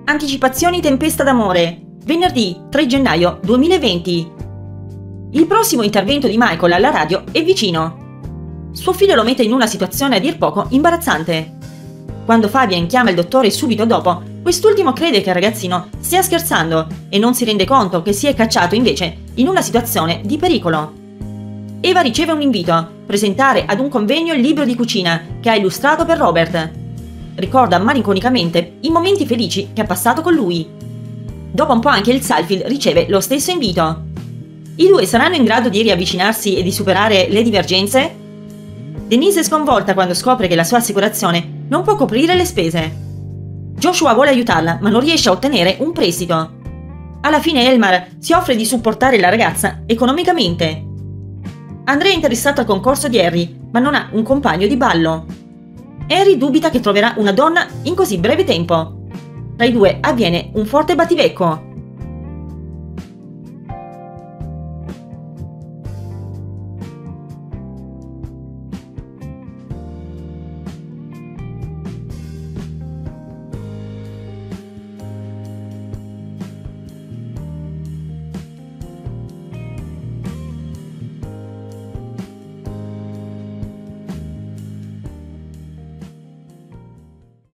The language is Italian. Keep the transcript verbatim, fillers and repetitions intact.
Anticipazioni Tempesta d'amore. Venerdì tre gennaio duemilaventi. Il prossimo intervento di Michael alla radio è vicino. Suo figlio lo mette in una situazione a dir poco imbarazzante. Quando Fabian chiama il dottore subito dopo, quest'ultimo crede che il ragazzino stia scherzando e non si rende conto che si è cacciato invece in una situazione di pericolo. Eva riceve un invito: presentare ad un convegno il libro di cucina che ha illustrato per Robert. Ricorda malinconicamente i momenti felici che ha passato con lui. Dopo un po' anche il Salfield riceve lo stesso invito. I due saranno in grado di riavvicinarsi e di superare le divergenze? Denise è sconvolta quando scopre che la sua assicurazione non può coprire le spese. Joshua vuole aiutarla, ma non riesce a ottenere un prestito. Alla fine Elmar si offre di supportare la ragazza economicamente. Andrea è interessato al concorso di Harry, ma non ha un compagno di ballo. Harry dubita che troverà una donna in così breve tempo. Tra i due avviene un forte battibecco.